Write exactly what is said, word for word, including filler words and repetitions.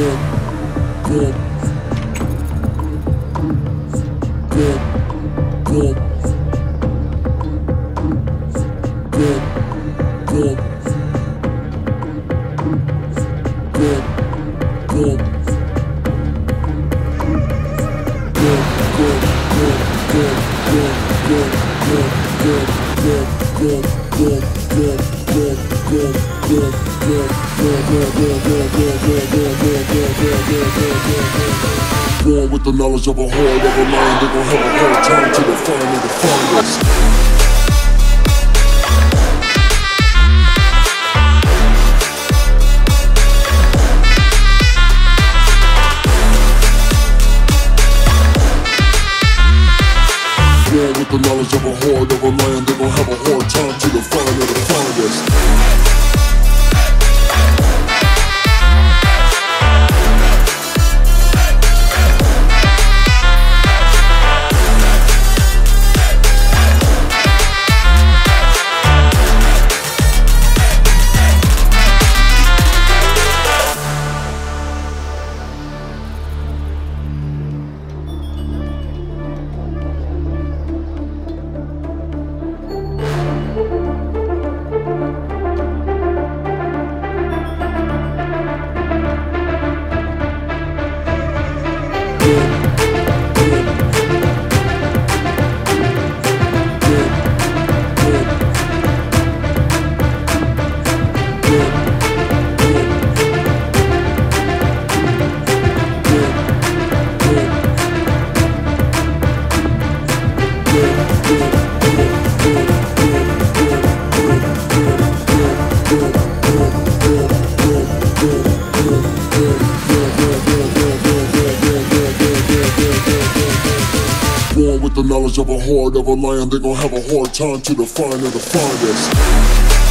Born with the knowledge of a horde of a lion, they gon' have a hard time to define and define us. Born with the knowledge of a horde of a lion, they gon' have a hard time to define and define us. Born with the knowledge of a horde of a lion, they gon' have a hard time to define and define us.